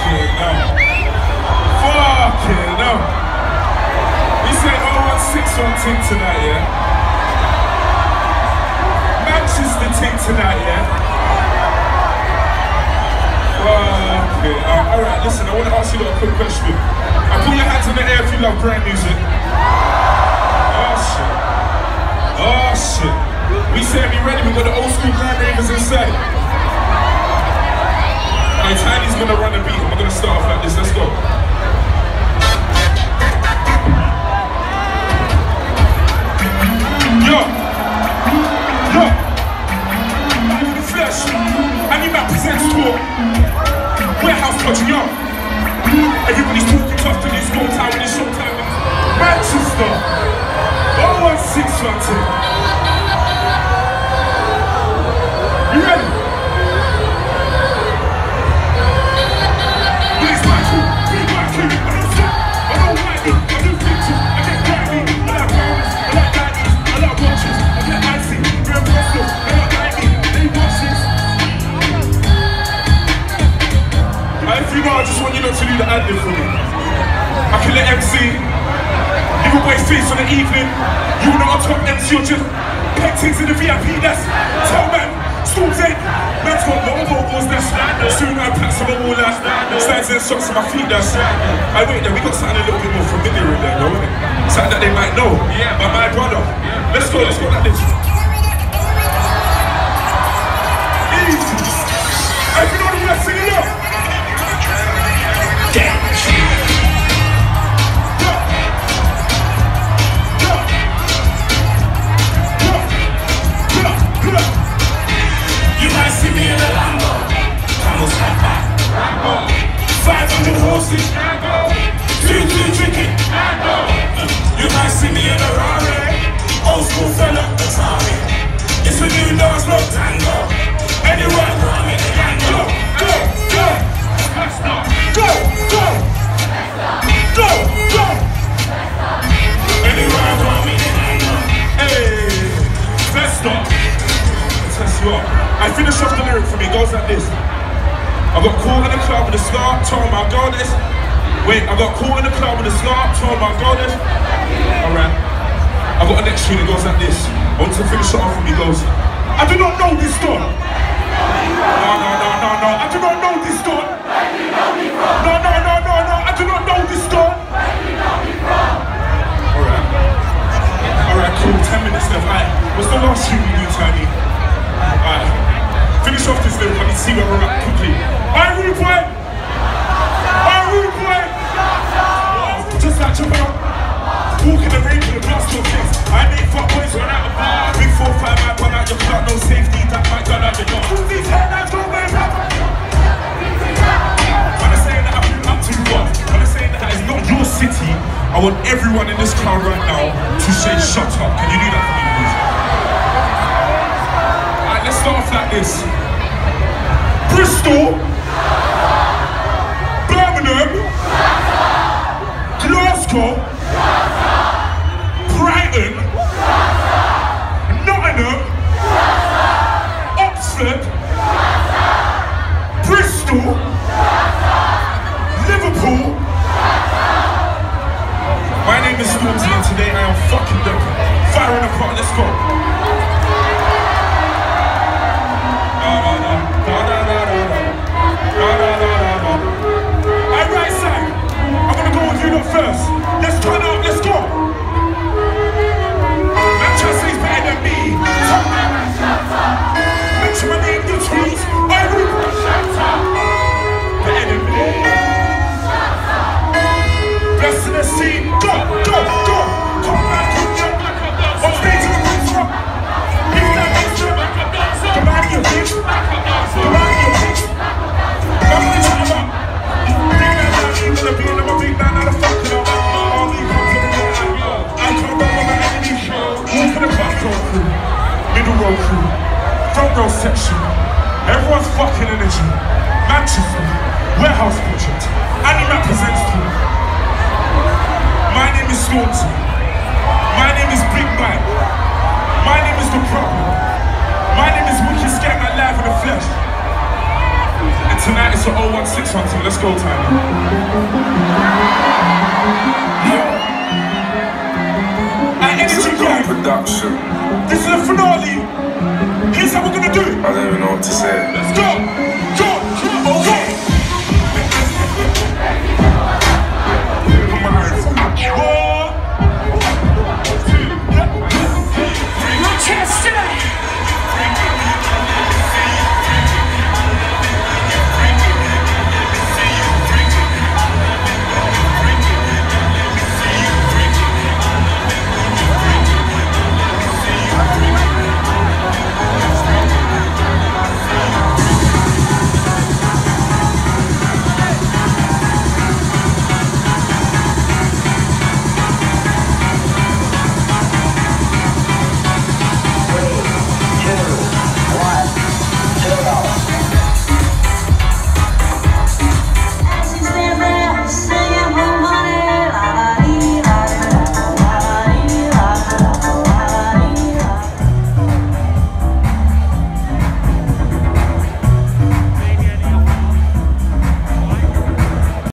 Fucking hell. We said 016 ting tonight, yeah? Manchester ting tonight, yeah? Fucking hell. Alright, listen, I want to ask you a quick question. I put your hands in the air if you love brand music. Oh shit. Oh shit. We said be ready, we got the old school grand ravers inside. Alright, Tiny's gonna run the beat. I'm gonna start off like this, let's go. Yo! Yo! Flesh! I need that presents tour. Warehouse touching yo! Everybody's talking tough to this go time with this showtime. Manchester! 016 You ready? Please like you, please like you. I don't stop, I don't like it. I do pictures, I get grimy. I like powers, I like diamonds, I like watches. I get icy, real restless, I like lightning. They watch this. If you know, I just want you not to do the ad-lib for me. I can let MC give away fees for the evening. You know I'm top MC, you're just paintings in the VIP, that's tell man. Storms in, man's got more vocals, that's soon I pass some all that. Stands and socks on my feet, that's I wait there, we got something a little bit more familiar in there, though, innit? Something that they might know. Yeah, but my brother. Let's go like this. Easy. If you know the rest, sing it up. You might see me in a Lambo, Camels like that. 500 horses, 2 drinking. You might see me in a Rari, old school fella, Atari. It's a new dance, no tango. Anywhere I go, I'm in the tango. Go, go, go, go, go, go. Anywhere I go, I'm in the tango. Hey, let's stop. Test you up. I finish off the lyric for me, it goes like this. I got caught in the club with a scar, told my goddess. Wait, I got caught in the club with a scar, told my goddess. Alright. I got a next tune that goes like this. I want to finish it off and he goes, I do not know this door. No, I do not know this door. No, I do not know this door. Alright. Alright, cool, 10 minutes left. Alright, what's the last tune you do, Tiny? Alright, finish off this lyric, I need to see where we're at quickly. Alright, rude boy! Alright, rude boy! Just like jumping up, walking the rain with a glass door face. I make fuck boys run out of bar. Big 4-5 might run out your clock, no safety, that might gun out your yard. All these headlines don't make up. When I'm saying that I've been up to what? When I'm saying that it's not your city, I want everyone in this crowd right now to say shut up. Can you do that for me, please? Let's start off like this. Bristol, Birmingham, Glasgow, Brighton, Nottingham, Oxford, Bristol, Liverpool. My name is Stormzy and today I am fucking them. Firing apart, let's go. Alright, Sam, I'm gonna go with you lot first. Let's turn up, let's go. Manchester is better than me. Mention my name in your tweets. I will better than me. Blessed the scene. Go, go, go. Come back, jump back up. On stage with the front. If that makes you back up, dancer. Come out of your bitch. Come out of your bitch. I'm gonna chat about. Big man, I'm a big man, not a fucking up. All we come to the night. I come back on my enemy. Walk in the back row crew. Middle row crew. Front row section. Everyone's fucking energy. Manchester. Warehouse project. Annie represents crew. My name is Stormzy. My name is Big Man. My name is The Problem. My name is Wicked Skank, live in the flesh. And tonight it's an 016 team. Let's go. showtime. At Energy Gang. Production. This is the finale. Here's how we're gonna do it. I don't even know what to say. Let's go.